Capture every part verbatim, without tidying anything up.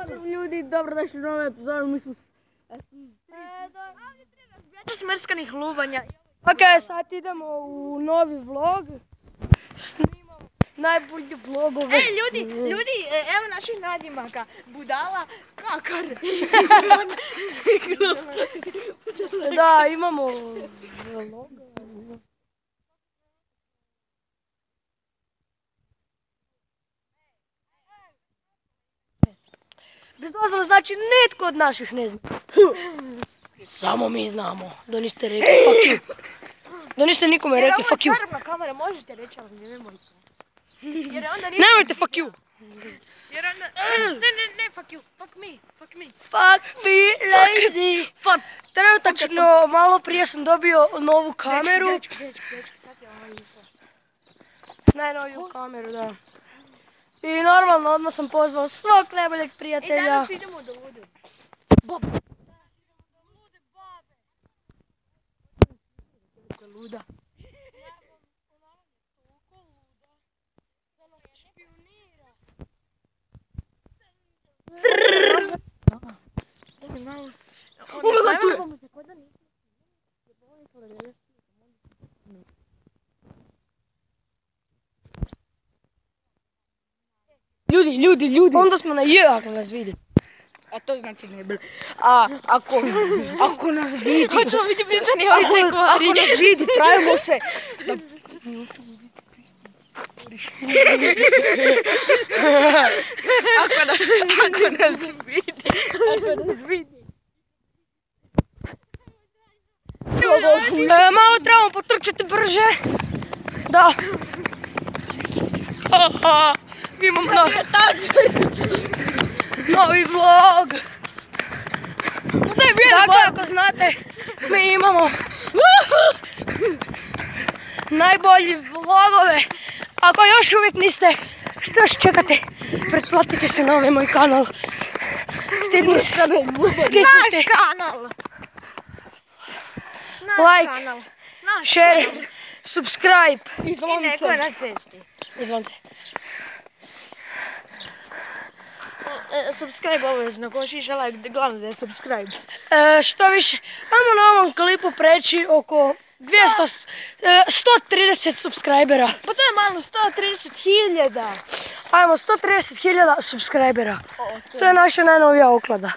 Pozdrav ljudi, dobrodošli u novu epizodu, mi smo... Ovdje smrskanih lubanja. Ok, sad idemo u novi vlog. Snimamo najbolji vlogove. Ej ljudi, ljudi, evo naših nadimaka. Budala, kakar. Da, imamo vlog. Bez dozvole znači netko od naših ne zna. Samo mi znamo. Da niste rekli fuck you. Da niste nikome rekli fuck you. Jer ovo je čarobna kamera, možete reći, ali nemojte. Jer onda nije... Nemojte fuck you. Jer onda... Ne, ne, ne, fuck you. Fuck me, fuck me. Fuck me, lazy. Fuck. Trenutačno, malo prije sam dobio novu kameru. Dečki, dečki, dečki, sad je ovo isto. Najnoviju kameru, da. I normalno, odmah sam pozvao svog najboljeg I prijatelja. danas idemo do lude. Bob. Luda. Umega tu je! Ljudi, ljudi, ljudi! Onda smo na J ako nas vidi. A to znači ne bili. A ako, ako nas vidi... Hoćemo biti pisani ovi sekvari. Ako nas vidi, pravimo se... Ako nas, ako nas vidi, ako nas vidi. Ne, malo trebamo potrčati brže. Da. Imamo novi novi vlog. Dakle, ako znate, mi imamo najbolji vlogove. Ako još uvijek niste, što još čekate? Pretplatite se na ovaj moj kanal. Stisnite, Naš kanal. like, share, subscribe. I neko je na cesti. Izvolite. Subscribe obavezno, ko šiša like, glavno da je subscribe. E, što više, ajmo na ovom klipu preći oko dvjesto, e, sto trideset subscribera. Pa to je malo, sto trideset hiljada. Ajmo, sto trideset hiljada subscribera. O, to To je naša najnovija oklada.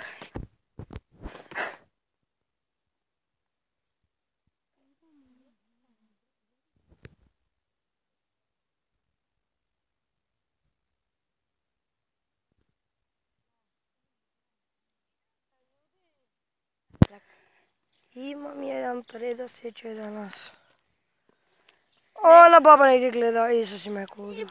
Imam jedan predosjećaj danas. Ona baba negdje gleda, Isus ima kudu.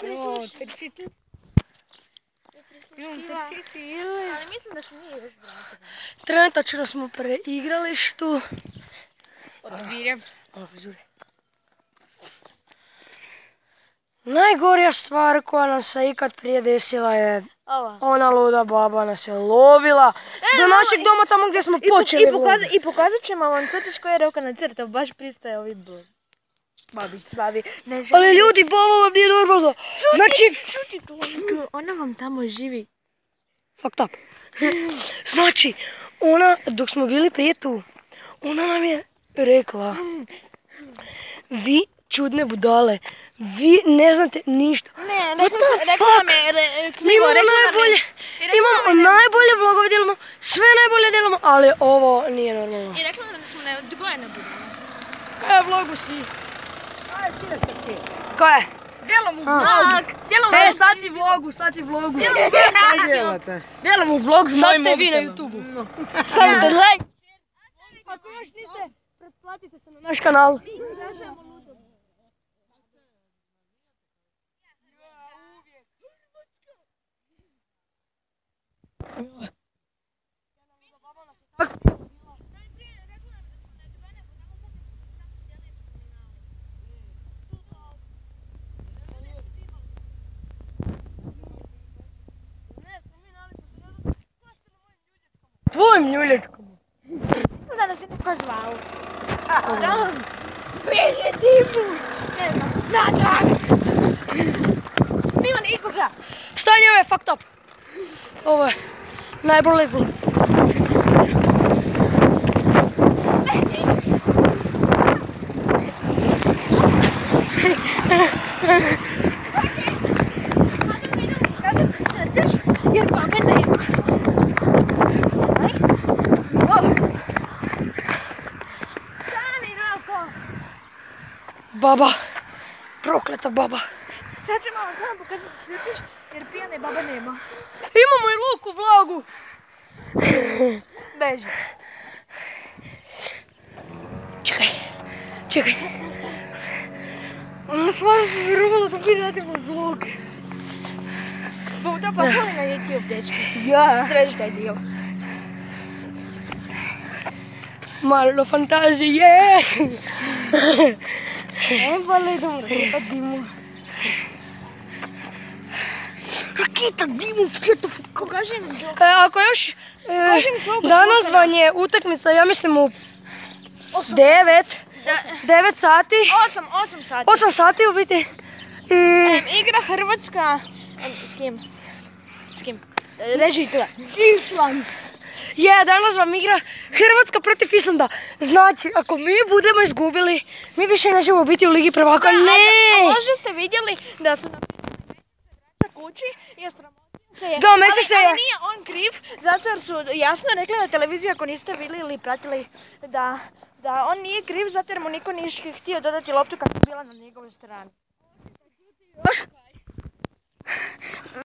Ali mislim da se nije još vratila. Trenutačno smo pre igralištu. Odbirem. Ovo frizure. Najgorija stvar koja nam se ikad prije desila je Ova. ona luda baba nas je lovila do našeg doma tamo gdje smo počeli loviti. I pokazat ćemo vam crtić koji je roka nacrtao, baš pristaje ovi babic, babi. Ali ljudi, baba vam nije normalno. Znači, Šuti tu, ona vam tamo živi. fucked up. Znači, ona, dok smo bili prije tu, ona nam je rekla, vi čudne budale, vi ne znate ništa. Ne, What the rekla fuck? nam je Mi krivo, imamo rekla nam najbolje, je. imamo najbolje vlogove djelamo, sve najbolje djelamo, ali ovo nije normalno. I rekla nam da smo neodgojene budale. E, vlogu si. Ko je? Djelom u vlog. E, sad si vlogu, sad si vlogu. Kaj djelate? Djelamo vlog s mojim mobitelom. Sad ste vi na YouTubeu. Stavite like. Ako još niste, pretplatite se na naš kanal. Tvojim ljulječkom. Da nas je neko zvao. Bježi Timu! Natrag! Nima nikoga! Stanje ovo je fucked up. Ovo je Najbolji vlog. Kažem ti srđeš, jer babe nema. Aj. O. Stani, Roko. Baba. Prokleta baba. Sad ću malo samo pokazati srđeš, jer pijane babe nema. Imamo i luk u vlogu. Beži. Čekaj. Čekaj. Ona stvarno se vjerovala da mi radimo vlog. Bomo to poslali na YouTube, dečki. Ja. Središ taj dio. Malo fantazije. E, vole, idemo da dimu. Raketa, dimu, svjetov. Pokaži mi džok. E, ako još... E, Kaži mi svog danas džokera. vam je utakmica, ja mislim u Osam. devet. Da, devet sati. osam, osam sati. osam sati u biti. I... Em, igra Hrvatska... em, s kim? S kim? E, Reži tle. Island. Je, danas vam igra Hrvatska protiv Islanda. Znači, ako mi budemo izgubili, mi više nećemo biti u Ligi prvaka. A, a Ne! možda ste vidjeli da su na vraća kući jer sramotio se je. Da, Messi se ali, je. ali nije on kriv, zato jer su jasno rekli na televiziji, ako niste bili ili pratili, da, da on nije kriv zato jer mu niko nije htio dodati loptu kad je bila na njegovoj strani.